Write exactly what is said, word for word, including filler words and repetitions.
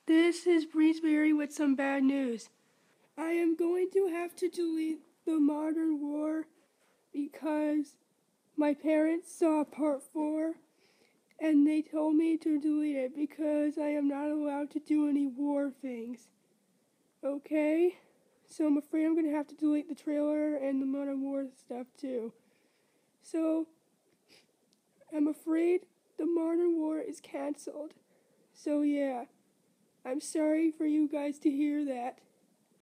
This is Breezeberry with some bad news. I am going to have to delete the Modern War because my parents saw part four and they told me to delete it because I am not allowed to do any war things. Okay? So I'm afraid I'm going to have to delete the trailer and the Modern War stuff too. So I'm afraid the Modern War is canceled. So yeah. I'm sorry for you guys to hear that.